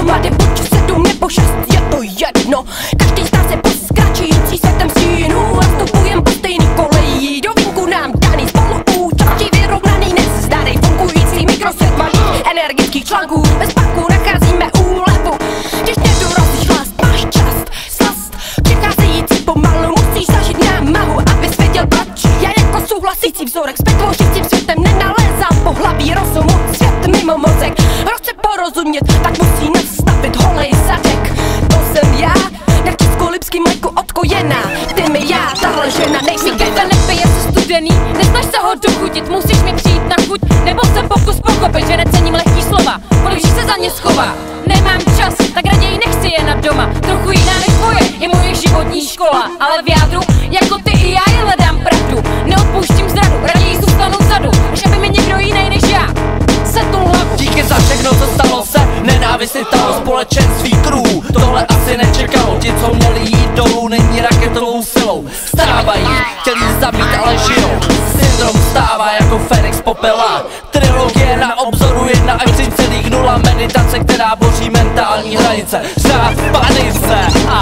dohromady buď 7 nebo 6, je to jedno. Každý z nás je poskračující světem stínů a vstupujem po stejný kolejí. Do vínku nám daný spoluúčastí vyrovnaný nezdaný fungující mikrosvět malých energických článků. Bez páku nacházíme úlevu, když nedorazíš vlast, máš čas, slast přicházející pomalu, musíš zažít námahu, abys věděl proč. Já jako souhlasící vzorek s přetvořícím světem nenalézám pohlaví rozumu, svět mimo mozek. Kdo chce porozumět, tak musí nastavit holej zadek. To jsem já, jak českolipský mléku odkojená. Ty mi já, tahle žena nejsem. Říkejte, nepije se studený, nesnaž se ho dochutit, musíš mi přijít na chuť, nebo se pokus pochopit, že necením lehký slova, kolik se za ně schová. Nemám čas, tak raději nechci jen na doma, trochu jiná než tvoje je moje životní škola, ale v jádru, jako ty i já je hledám pravdu, neodpouštím zradu, raději zůstanu vzadu, že by mi někdo jiný než já setl hlavu. Díky za všechno, co stalo se, nenávist stalo společenství crew. Tohle asi nečekalo, ti, co měli jít dolů, není raketovou silou. Vstávají, chtěli zabít, ale žijou. Syndrom vstává jako Fénix popela. Trilogie na obzoru 1 až 3,0. Meditace, která boří mentální hranice. Řád v panice.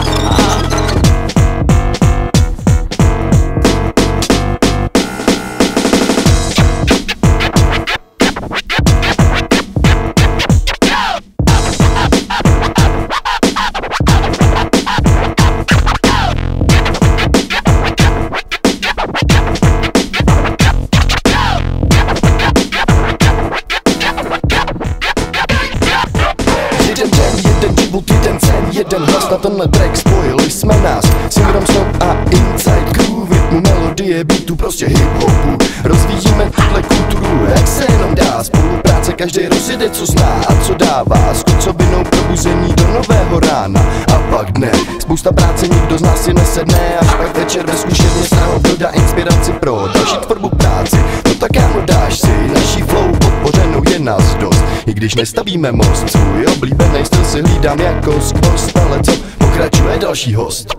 Jeden hlas na tenhle track, spojili jsme nás. Syndrom Snob a Inside Crew, rytmu, melodie, beatu, prostě hip-hopu. Rozvíjíme tuhle kulturu, jak se jenom dá. Spolupráce každý rozjede, co zná a co dává. S kocovinou probuzení do nového rána. A pak dne, spousta práce, nikdo z nás si nesedne. Až pak večer ve zkušebně snahou dodá inspiraci pro další tvorbu práci. No tak kámo, dáš si naší flow podpořenou, je nás dost. I když nestavíme most, svůj oblíbený styl si hlídám jako skvost. Ale co, pokračuje další host.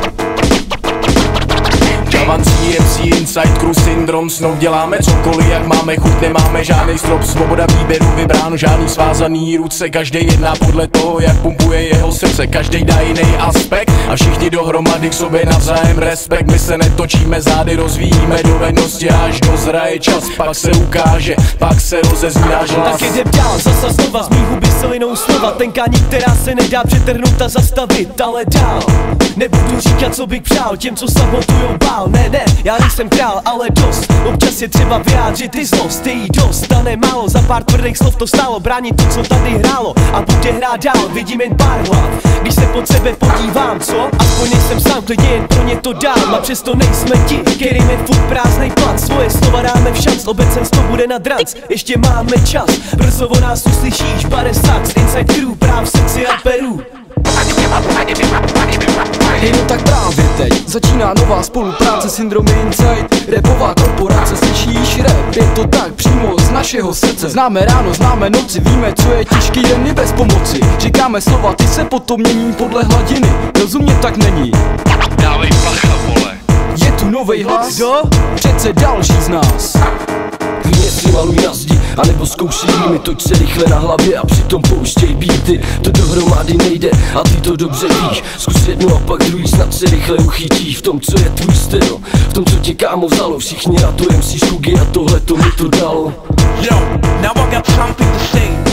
Javan CMC, Inside Crew, Syndrom Snob. Děláme cokoliv, jak máme chuť, nemáme žádný strop. Svoboda výběru, vybráno, žádný svázaný ruce. Každý jedná podle toho, jak pumpuje jeho srdce. Každý dá jiný aspekt a všichni dohromady k sobě navzájem respekt. My se netočíme zády, rozvíjíme dovednosti, až dozraje čas. Pak se ukáže, pak se rozezní náš hlas. Tak jdem dál, zasa znova, z mých huby silinou slova. Tenkání, která se nedá přetrhnout a zastavit, ale dál. Nebudu říkat, co bych přál těm, co sabotujou bál. Ne, já nejsem král, ale dost. Občas je třeba vyjádřit i zlost, je jí dost a nemálo. Za pár tvrdých slov to stálo, bránit to, co tady hrálo. A bude hrát dál, vidím jen pár hlav. Když se pod sebe podívám, co? Aspoň nejsem sám, klidně jen pro ně to dám. A přesto nejsme ti, kterým je furt prázdnej plac. Svoje slova dáme v šanc, obecenstvo bude na dranc. Ještě máme čas, brzo o nás uslyšíš. Bare sax, Inside Crew, práv srdci a Peru. Hej, no tak právě teď začíná nová spolupráce, Syndrom Inside, rapová korporace, slyšíš rap, je to tak přímo z našeho srdce. Známe ráno, známe noci, víme, co je těžký den i bez pomoci. Říkáme slova, ty se potom mění podle hladiny, rozumět tak není. Dávej bacha, vole. Je tu novej hlas, Kdo? přece další z nás. Klidně si maluj na zdi, anebo zkoušej mi, toč se rychle na hlavě a přitom pouštěj beaty. To dohromady nejde a ty to dobře víš. Zkus jednu a pak druhý, snad se rychle uchytíš. V tom, co je tvůj styl, v tom, co tě kámo vzalo. Všichni na to MC Škugy a tohle to mi to dalo. Yo, now I got something to say.